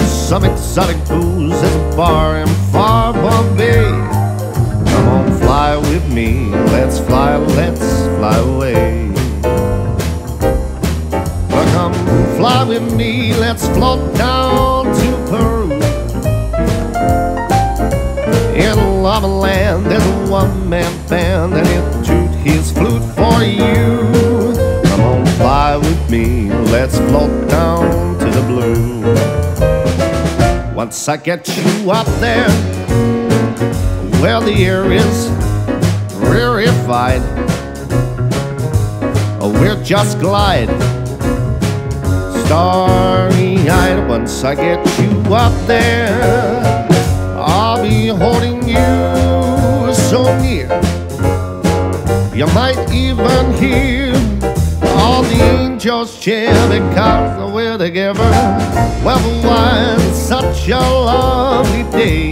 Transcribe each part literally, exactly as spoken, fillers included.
some exotic booze at a bar in far Bombay. Come on, fly with me, let's fly, let's fly away. Well, come fly with me, let's float down to Peru. In Lava Land, there's a one-man band, and he'll toot his flute for you. Come on, fly with me, let's float down to the blue. Once I get you up there, where the air is rarefied, we'll just glide starry-eyed. Once I get you up there, I'll be holding you so near. You might even hear all the angels cheer, because we're together. Well, why such a lovely day?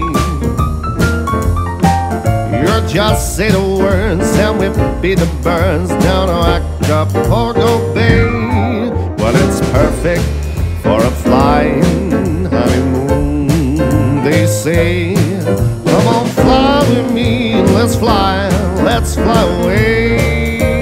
You just say the words and we'll be the birds down Acapulco Bay. Well, it's perfect for a flying honeymoon, they say. Come on, fly with me, let's fly, let's fly away.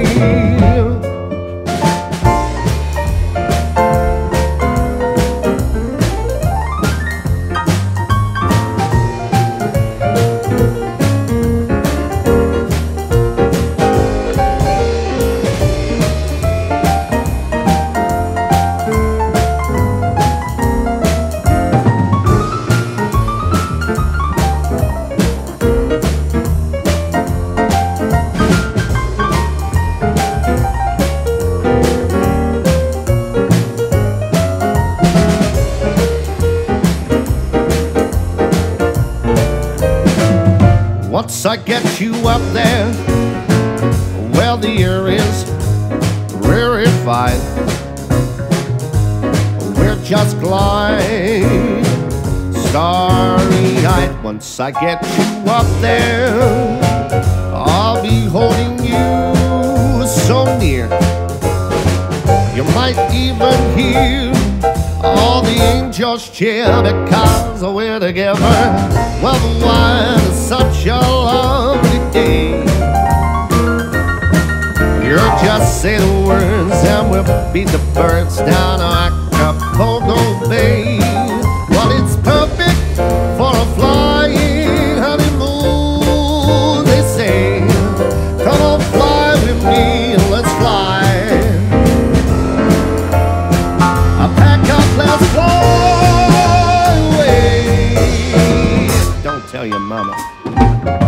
Once I get you up there, where the air is rarefied, we'll just glide starry-eyed. Once I get you up there, I'll be holding you so near. You might even hear all the angels cheer, because we're together. Well, why such a lovely day? You just say the words and we'll beat the birds down Acapulco Bay. Well, it's perfect for a flying honeymoon, they say. Come on, fly with me, let's fly. Let's fly away. Don't tell your mama.